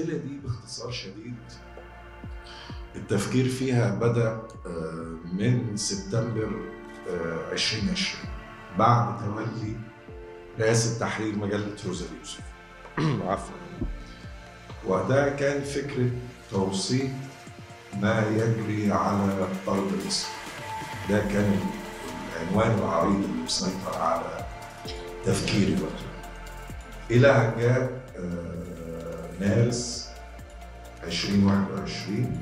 السلسلة دي باختصار شديد التفكير فيها بدأ من سبتمبر 2020 بعد تولي رئاسة تحرير مجلة روزا اليوسف. عفوا. وده كان فكرة توثيق ما يجري على أرض مصر. ده كان العنوان العريض اللي مسيطر على تفكيري وقتها. إلى أن جاء مارس 2021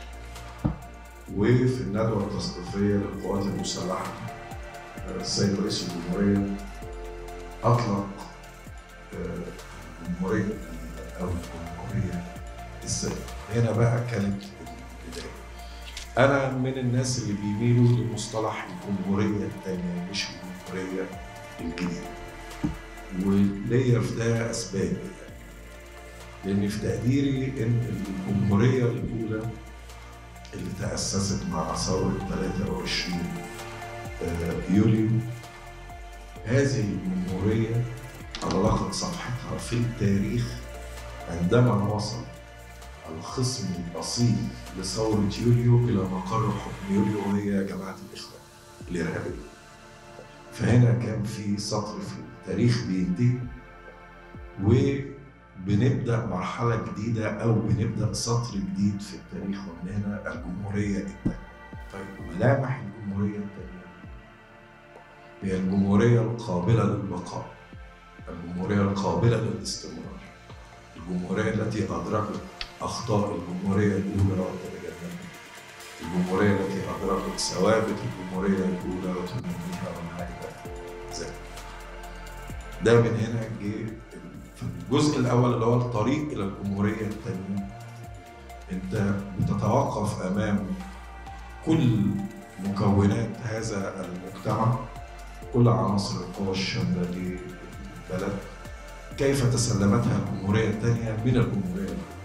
وفي الندوة التثقيفية للقوات المسلحة السيد رئيس الجمهورية أطلق الجمهورية أو الجمهورية السابقة. هنا بقى كانت البداية. أنا من الناس اللي بيميلوا لمصطلح الجمهورية الثانية مش الجمهورية الجديدة. وليا في ده أسباب لأن في تقديري إن الجمهورية الأولى اللي تأسست مع ثورة 23 يوليو هذه الجمهورية أغلقت صفحتها في التاريخ عندما وصل الخصم الأصيل لثورة يوليو إلى مقر حكم يوليو وهي جماعة الإخوان الإرهابية. فهنا كان في سطر في التاريخ بينتهي وبنبدأ مرحلة جديدة أو بنبدأ سطر جديد في التاريخ ومن هنا الجمهورية الثانية. طيب ملامح الجمهورية الثانية هي الجمهورية القابلة للبقاء، الجمهورية القابلة للاستمرار، الجمهورية التي أدركت أخطاء الجمهورية الأولى وتجنبها، الجمهورية التي أدركت ثوابت الجمهورية الأولى وتنميها ونهايتها ذلك. ده من هنا جه في الجزء الأول اللي هو الطريق إلى الجمهورية الثانية. أنت بتتوقف أمام كل مكونات هذا المجتمع، كل عناصر القوى الشاملة للبلد، كيف تسلمتها الجمهورية الثانية من الجمهورية الأولى.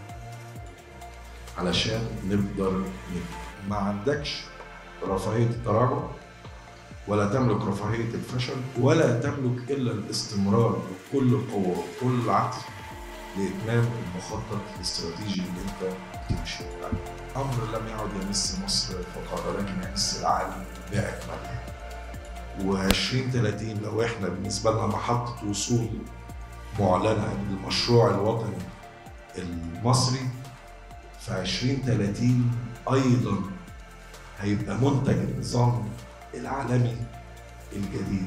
علشان نقدر ما عندكش رفاهية التراجع ولا تملك رفاهية الفشل ولا تملك إلا الاستمرار بكل قوة وكل عقل لإتمام المخطط الاستراتيجي اللي أنت بتمشي عليه. أمر لم يعد يمس مصر فقط ولكن يمس العالم بأكمله. و2030 لو إحنا بالنسبة لنا محطة وصول معلنة للمشروع الوطني المصري، في 2030 أيضا هيبقى منتج النظام العالمي الجديد.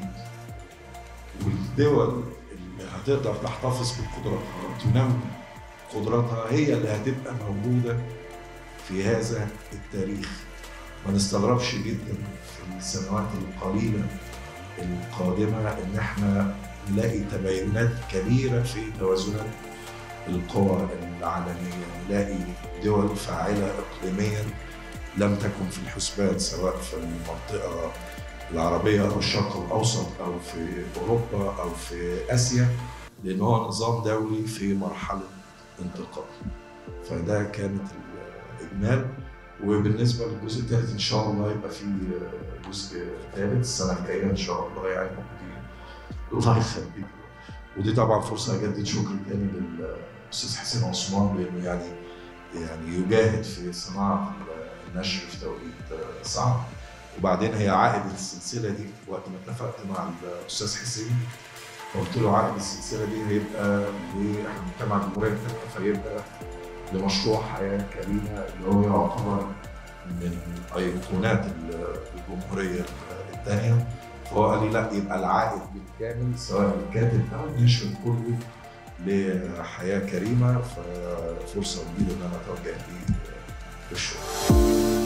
والدول اللي هتقدر تحتفظ بقدراتها وتنمي قدراتها هي اللي هتبقى موجودة في هذا التاريخ. ما نستغربش جدا في السنوات القليلة القادمة إن احنا نلاقي تباينات كبيرة في توازنات القوى العالمية، نلاقي دول فاعلة إقليميا لم تكن في الحسبان سواء في المنطقة العربية أو الشرق الأوسط أو في أوروبا أو في آسيا، لأن هو نظام دولي في مرحلة انتقال. فده كانت الإجمال. وبالنسبة للجزء الثالث إن شاء الله يبقى في جزء ثالث السنة الجاية إن شاء الله يعني موجودين. الله يخليك. ودي طبعا فرصة أجدد شكري تاني للأستاذ حسين عثمان لأنه يعني يجاهد في صناعة النشر في توقيت صعب. وبعدين هي عائد السلسلة دي وقت ما اتفقت مع الأستاذ حسين قلت له عائد السلسلة دي هيبقى لمجتمع الجمهورية الثانية، فيبقى لمشروع حياة كريمة اللي هو يعتبر من أيقونات الجمهورية الثانية. فهو قال لي لا، يبقى العائد بالكامل سواء الكاتب أو الناشر كله لحياة كريمة. ففرصة جديدة إن أنا أتوجه ليه بالشكر.